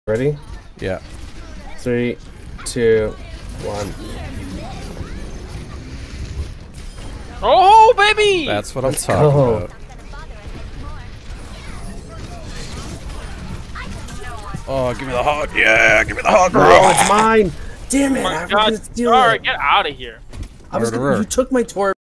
Ready? Yeah. 3, 2, 1. Oh, baby! That's what I'm Let's talking go. about. Oh, give me the hug. Yeah, give me the hug. Oh, it's mine. Damn it! Oh my I was God, gonna steal Star, it. get out of here. You took my Tor.